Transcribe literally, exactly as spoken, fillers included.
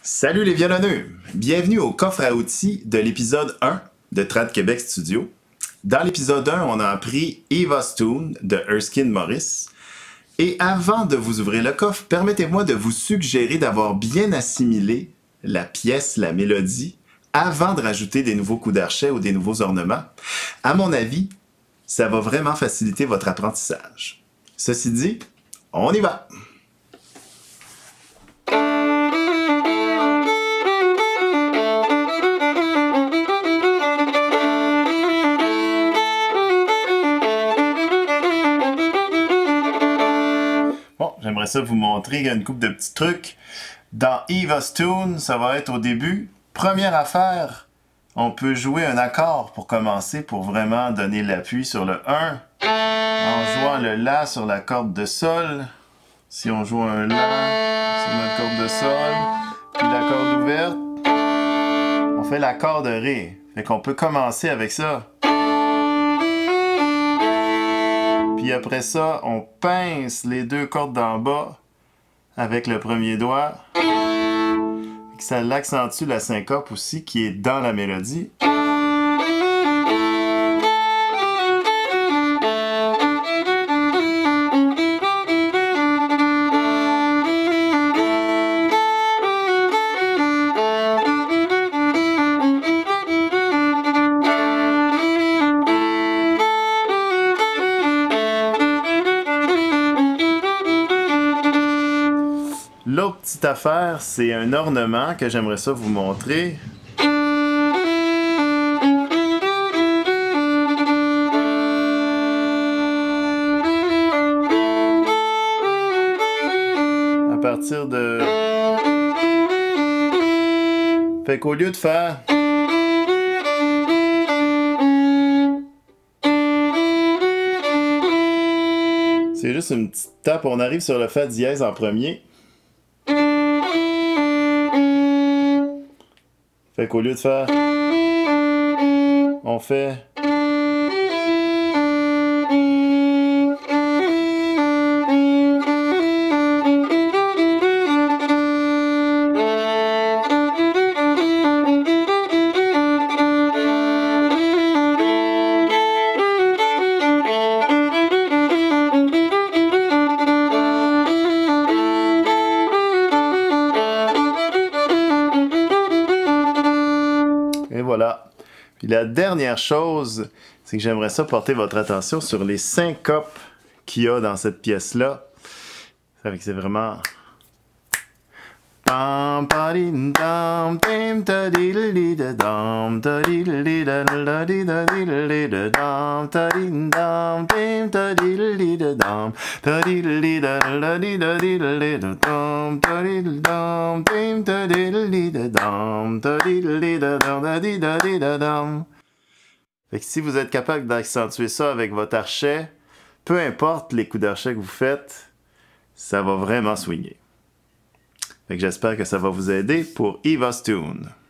Salut les violonneux! Bienvenue au coffre à outils de l'épisode un de Trad Québec Studio. Dans l'épisode un, on a appris Eva's Tune de Erskine Morris. Et avant de vous ouvrir le coffre, permettez-moi de vous suggérer d'avoir bien assimilé la pièce, la mélodie, avant de rajouter des nouveaux coups d'archet ou des nouveaux ornements. À mon avis, ça va vraiment faciliter votre apprentissage. Ceci dit, on y va! Bon, j'aimerais ça vous montrer une couple de petits trucs. Dans Eva's Tune, ça va être au début. Première affaire, on peut jouer un accord pour commencer, pour vraiment donner l'appui sur le un, en jouant le La sur la corde de Sol. Si on joue un La sur notre corde de Sol, puis la corde ouverte, on fait l'accord de Ré. Fait qu'on peut commencer avec ça. Puis après ça, on pince les deux cordes d'en bas avec le premier doigt. Ça l'accentue la syncope aussi qui est dans la mélodie. L'autre petite affaire, c'est un ornement que j'aimerais ça vous montrer. À partir de... Fait qu'au lieu de faire... C'est juste une petite tape, on arrive sur le Fa dièse en premier. Fait qu'au lieu de faire, on fait... Et voilà. Puis la dernière chose, c'est que j'aimerais ça porter votre attention sur les syncopes qu'il y a dans cette pièce-là. C'est vraiment... Fait que si vous êtes capable d'accentuer ça avec votre archet, peu importe les coups d'archet que vous faites, ça va vraiment swinguer. Fait que j'espère que ça va vous aider pour Eva's Tune.